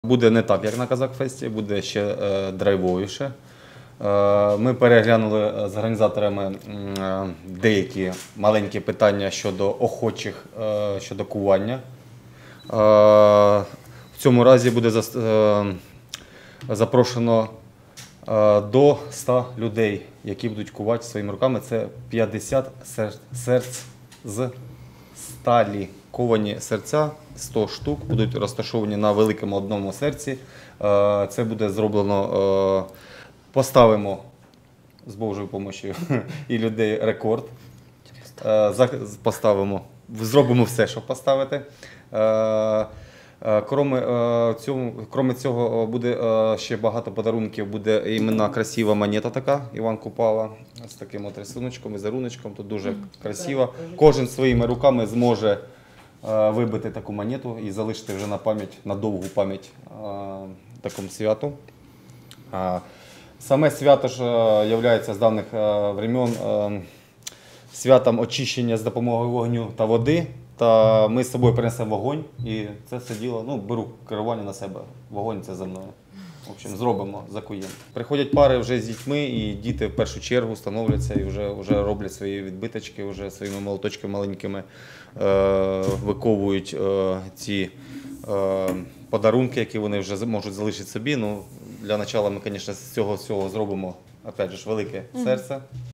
Буде не так, як на Казакфесті, буде ще драйвовіше. Ми переглянули з організаторами деякі маленькі питання щодо охочих, щодо кування. В цьому разі буде запрошено до 100 людей, які будуть кувати своїми руками. Це 50 серць з сталі. Ковані серця, 100 штук, будуть розташовані на великому одному серці. Це буде зроблено, поставимо з Божою допомогою і людей рекорд. Поставимо, зробимо все, щоб поставити. Крім цього, буде ще багато подарунків, буде іменно красива монета така, Іван Купала, з таким от рисуночком, візеруночком, тут дуже красиво. Кожен своїми руками зможе вибити таку монету і залишити вже на пам'ять, на довгу пам'ять такому святу. Саме свято ж є з давніх времен святом очищення з допомогою вогню та води. Та ми з собою принесемо вогонь і це все діло, беру керування на себе, вогонь це за мною. В общем, зробимо, закуємо. Приходять пари вже з дітьми, і діти в першу чергу становляться і вже роблять свої відбиточки, вже своїми молоточками маленькими виковують ці подарунки, які вони вже можуть залишити собі. Для початку ми, звісно, з цього всього зробимо, опять же, велике серце.